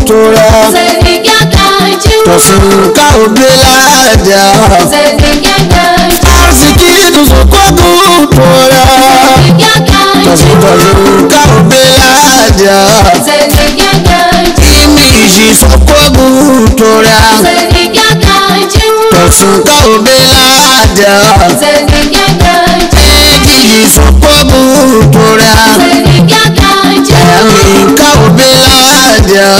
tora tosunka obelaja arsiki tusokogu tora tosunka obelaja imiji sokogu tora tosunka obelaja ejiji sokogu tora aminka obelaja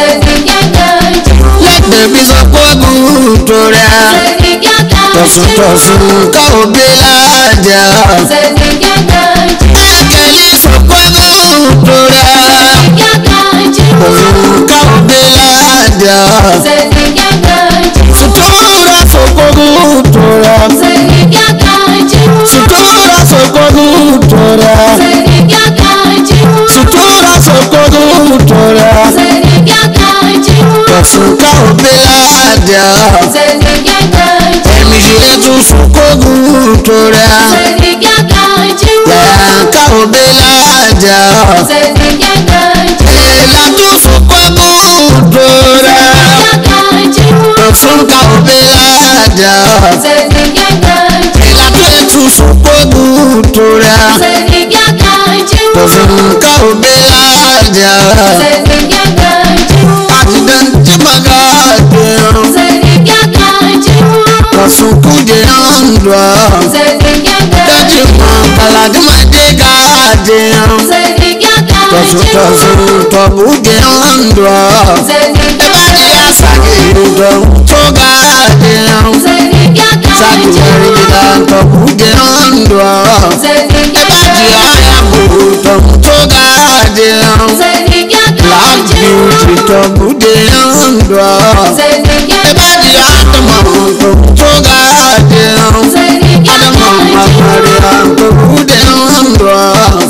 lẹ́gbẹ̀bí sokogu tora tosunka obelaja akẹ́lẹ́ sokogu tora tosunka obelaja sutura sokogu tora sutura sokogu tora sutura sokogu tora tosunka obelaja emijile tu sokogu tora yanka obelaja ela tu sokogu tora tosunka obelaja ela tu sokogu tora tosunka obelaja accident magade tosunku de andwa daji makalade madegade tosunka bude andwa ebadi asagi do togade sagi merida to bude andwa ebadi ayabu to togade black beauty to bude andwa ebadi adama to togade adama maria to bude andwa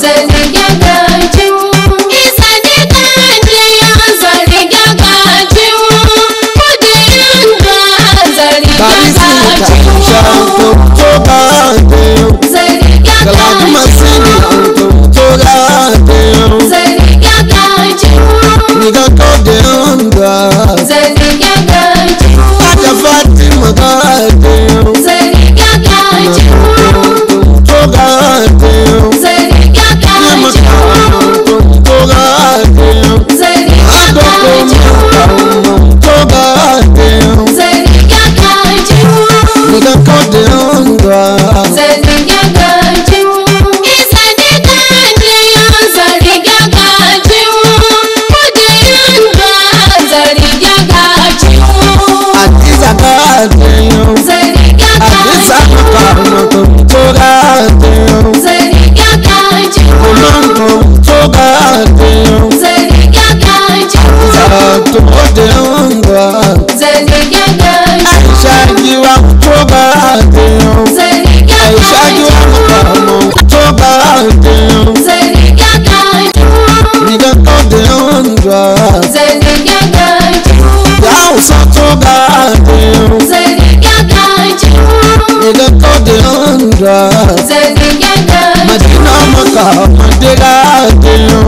Madina maka madega deo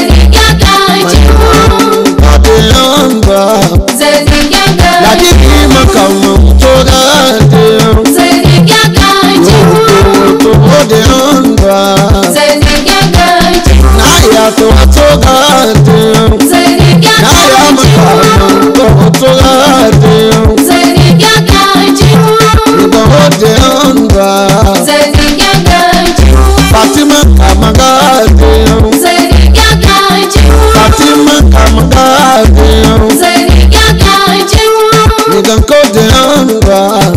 Lagi maka toga deo Naya to toga deo Naya maka toga deo Fatima kamagade Fatima kamagade Niganko de anga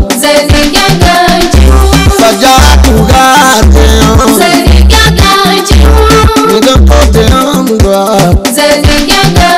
Sajatu gade Niganko de anga